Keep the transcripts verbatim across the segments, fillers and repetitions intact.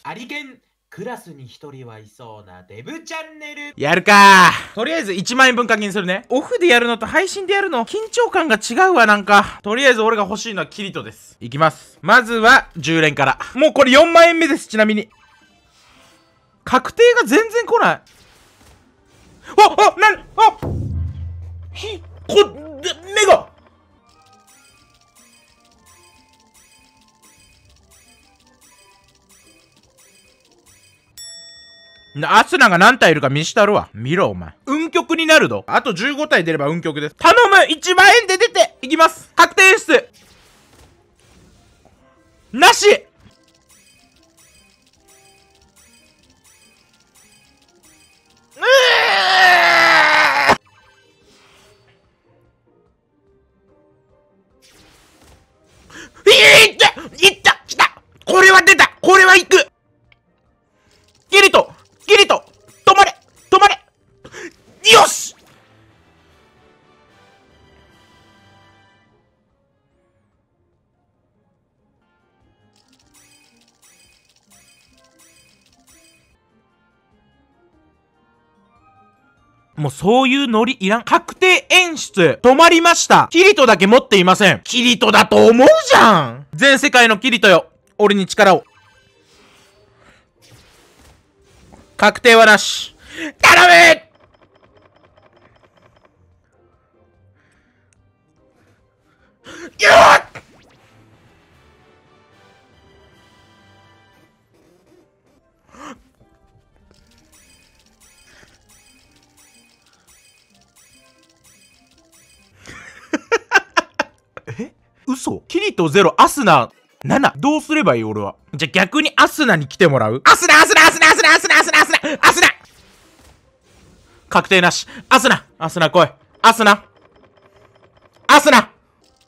ハリケンクラスに一人はいそうなデブチャンネル。 やるかー。とりあえずいちまんえんぶん課金するね。オフでやるのと配信でやるの緊張感が違うわ。なんかとりあえず俺が欲しいのはキリトです。いきます。まずはじゅう連から。もうこれよんまんえんめです。ちなみに確定が全然来ない。ああなにあひこで目がアスナが何体いるか見したるわ。見ろお前。運極になるぞ。あとじゅうご体出れば運極です。頼む !いちまんえんで出ていきます。確定演出なし。うーいったいったきたこれは出たこれはいくキリトキリト止まれ止まれよしもうそういうノリいらん。確定演出止まりました。キリトだけ持っていません。キリトだと思うじゃん。全世界のキリトよ、俺に力を。確定はなし。頼めよっえ嘘キリトゼロ、アスナなな。どうすればいい俺は。じゃあ逆にアスナに来てもらう。アスナアスナアスナアスナアスナアスナアスナアスナ確定なし。アスナアスナ来い。アスナアスナ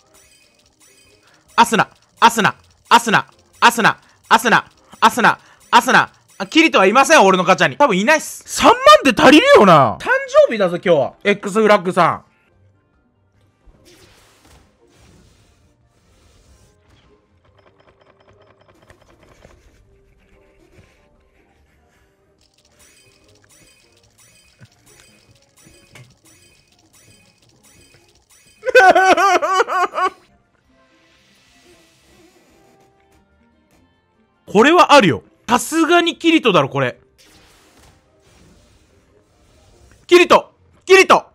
アスナアスナアスナアスナアスナアスナアスナキリトはいません。俺のガチャに多分いないっす。さんまんで足りるよな。誕生日だぞ今日は。 X フラッグさん。これはあるよ。さすがにキリトだろこれ。キリトキリト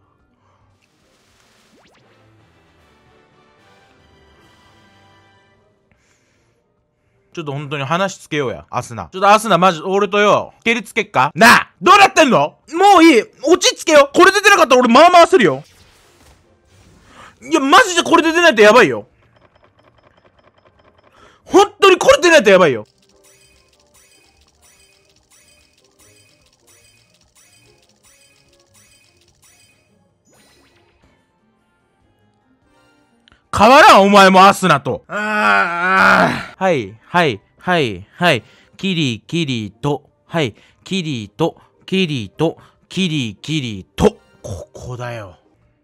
ちょっと本当に話つけようや、アスナ。ちょっとアスナマジ俺とよ蹴りつけっかなあ。どうなってんの。もういい、落ち着けよ。これで出なかったら俺まあまあするよ。いやマジでこれで出ないとやばいよ。本当にこれ出ないとやばいよ。変わらんお前もアスナと。ああはいはいはいはいキリキリとはいキリとキリとキリキリとここだよ。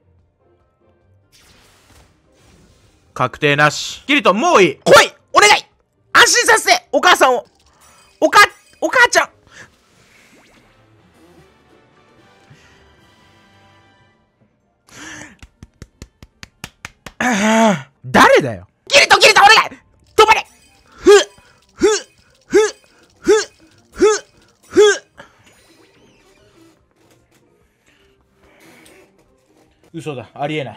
確定なし。キリトもういい。来いお願い安心させてお母さんを。おかお母ちゃんああ誰だよ。キリトキリトお願い止まれ。ふふふふふふ嘘だ、ありえない。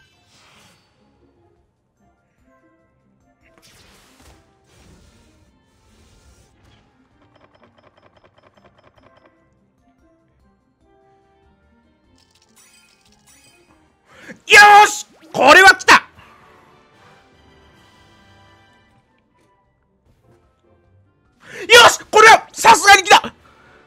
よーしこれは来た。よしこれはさすがに来た。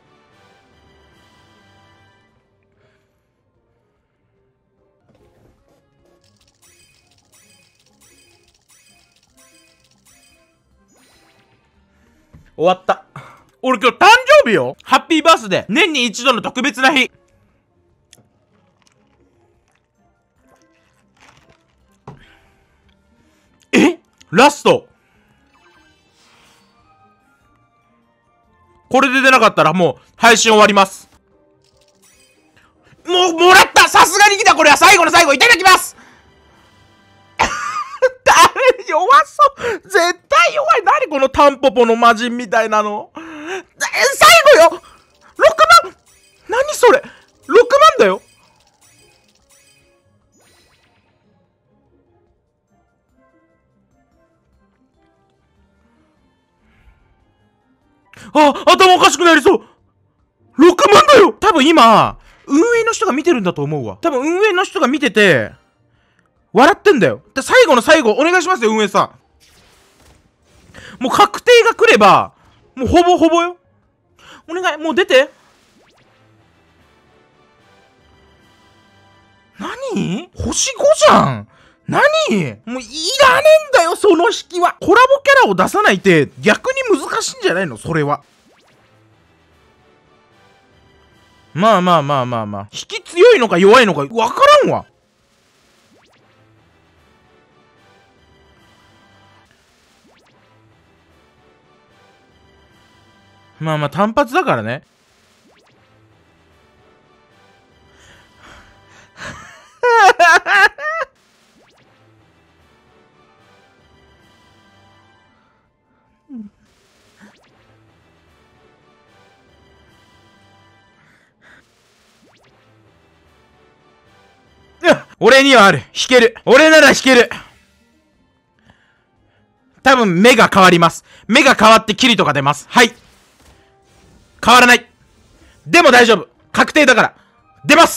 終わった。俺今日誕生日よ。ハッピーバースデー。年に一度の特別な日。えラストこれで出なかったらもう配信終わります。もう、もらった。さすがに来た。これは最後の最後。いただきます。誰弱そう。絶対弱い。何このタンポポの魔人みたいなの。え、最後よ。ろくまん。何それ。ろくまんだよ。あ、頭おかしくなりそう。ろくまんだよ。多分今、運営の人が見てるんだと思うわ。多分運営の人が見てて、笑ってんだよ。で、最後の最後、お願いしますよ、運営さん。もう確定が来れば、もうほぼほぼよ。お願い、もう出て。何？星ごじゃん。何？もういらねえんだよ、その引きは。コラボキャラを出さないって逆に難しいんじゃないの？それは。まあまあまあまあまあ。引き強いのか弱いのかわからんわ。まあまあ単発だからね。俺にはある。弾ける。俺なら弾ける。多分目が変わります。目が変わってキリトが出ます。はい。変わらない。でも大丈夫。確定だから。出ます。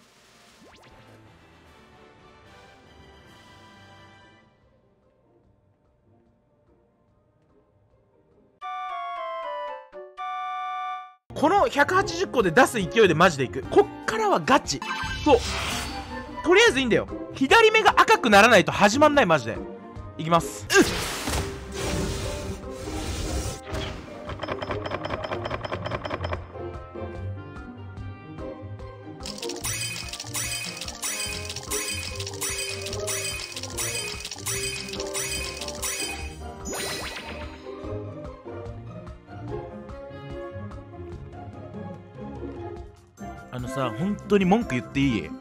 このひゃくはちじゅっこで出す勢いでマジでいく。こっからはガチ。そう。とりあえずいいんだよ。左目が赤くならないと始まんない、マジで。いきます。うっ。あのさ、本当に文句言っていい？い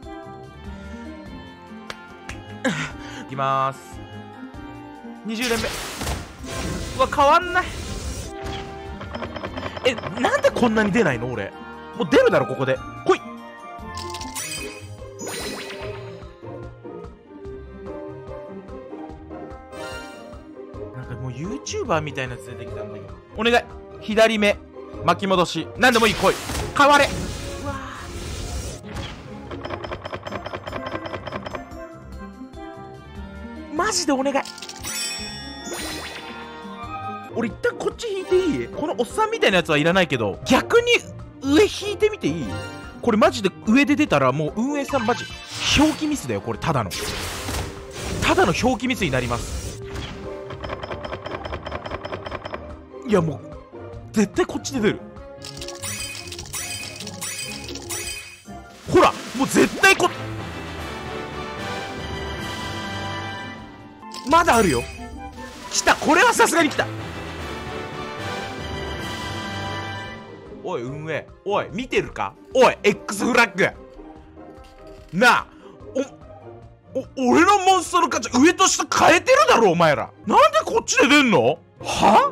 きまーす。にじゅう連目。うわ、変わんない。え、なんでこんなに出ないの俺。もう出るだろ、ここで。来い。なんかもう YouTuber みたいなやつ出てきたんだけど。お願い。左目。巻き戻し。なんでもいい、来い。変われ。うわマジでお願い。俺一旦こっち引いていい？このおっさんみたいなやつはいらないけど、逆に上引いてみていい？これマジで上で出たらもう運営さんマジ表記ミスだよ。これただのただの表記ミスになります。いやもう絶対こっちで出る。ほらもう絶対こまだあるよ。来た。これはさすがに来た。おい運営、おい見てるか。おい X フラッグなあ。おお俺のモンストの価値上と下変えてるだろお前ら。なんでこっちで出んの？は？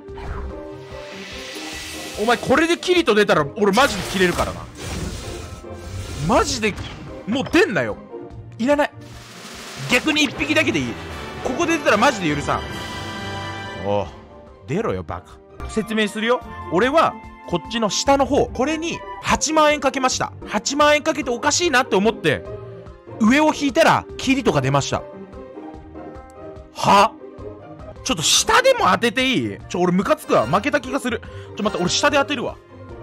お前これでキリト出たら俺マジで切れるからな。マジでもう出んなよ。いらない。逆に一匹だけでいい。ここで出たらマジで許さん。おう出ろよバカ。説明するよ。俺はこっちの下の方、これにはちまんえんかけました。はちまんえんかけておかしいなって思って上を引いたらキリトが出ました。は？ちょっと下でも当てていい？ちょ俺ムカつくわ。負けた気がする。ちょ待って俺下で当てるわ。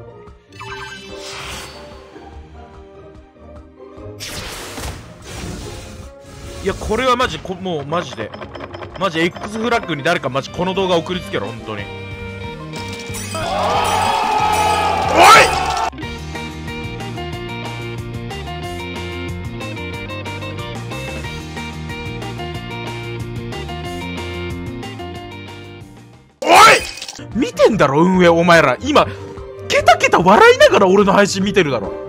いやこれはマジこもうマジでマジ X フラッグに誰かマジこの動画送りつけろ本当に。おい！おい！ 見てんだろ運営お前ら。今、ケタケタ笑いながら俺の配信見てるだろ。